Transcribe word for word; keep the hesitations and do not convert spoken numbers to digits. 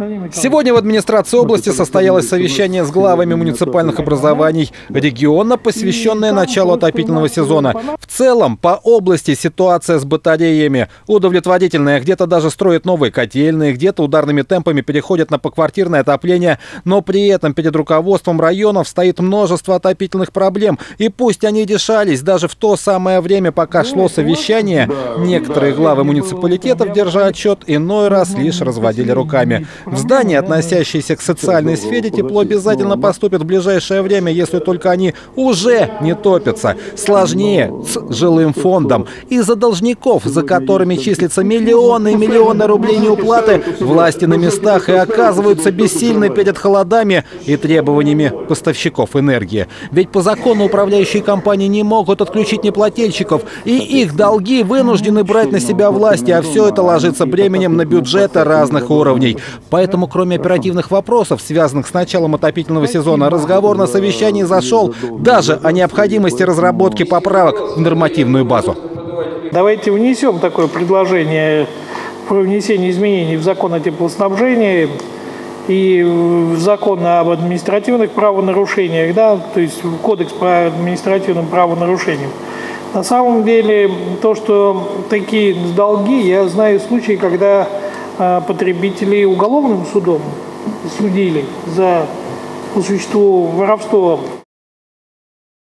Сегодня в администрации области состоялось совещание с главами муниципальных образований региона, посвященное началу отопительного сезона. В целом, по области ситуация с батареями удовлетворительная. Где-то даже строят новые котельные, где-то ударными темпами переходят на поквартирное отопление. Но при этом перед руководством районов стоит множество отопительных проблем. И пусть они решались даже в то самое время, пока шло совещание, некоторые главы муниципалитетов, держа отчет, иной раз лишь разводили руками. В здания, относящиеся к социальной сфере, тепло обязательно поступит в ближайшее время, если только они уже не топятся. Сложнее с жилым фондом. Из-за должников, за которыми числятся миллионы и миллионы рублей неуплаты, власти на местах и оказываются бессильны перед холодами и требованиями поставщиков энергии. Ведь по закону управляющие компании не могут отключить неплательщиков, и их долги вынуждены брать на себя власти, а все это ложится бременем на бюджеты разных уровней. Поэтому, кроме оперативных вопросов, связанных с началом отопительного сезона, разговор на совещании зашел даже о необходимости разработки поправок в нормативную базу. Давайте внесем такое предложение про внесение изменений в закон о теплоснабжении и в закон об административных правонарушениях, да, то есть в кодекс по административным правонарушениям. На самом деле, то, что такие долги, я знаю случаи, когда потребителей уголовным судом судили за по существу воровство